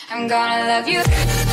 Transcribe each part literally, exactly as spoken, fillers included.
I'm gonna love you.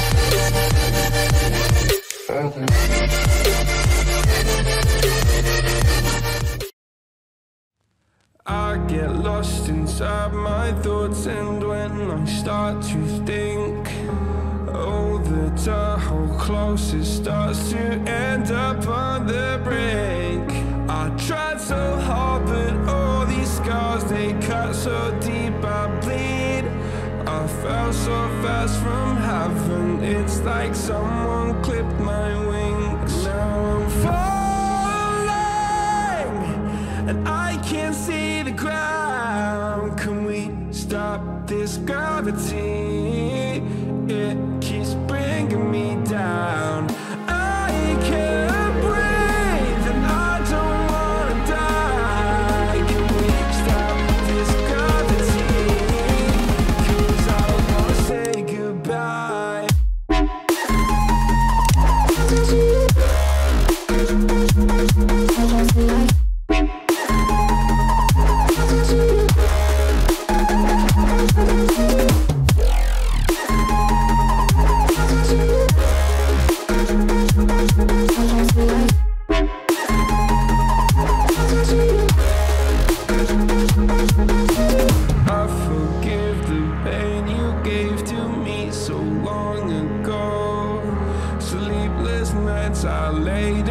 I get lost inside my thoughts, and when I start to think, oh, the Tahoe close, it starts to end up on the brink. I tried so hard, but all these scars, they cut so deep, I bleed. I fell so fast from heaven, it's like someone clipped my wings. Now I'm falling, and I can't see the ground. Can we stop this gravity? It keeps bringing me down. I can't breathe, and I don't wanna die. Can we stop this gravity? 'Cause I wanna say goodbye. I forgive the pain you gave to me so long ago. Sleepless nights I lay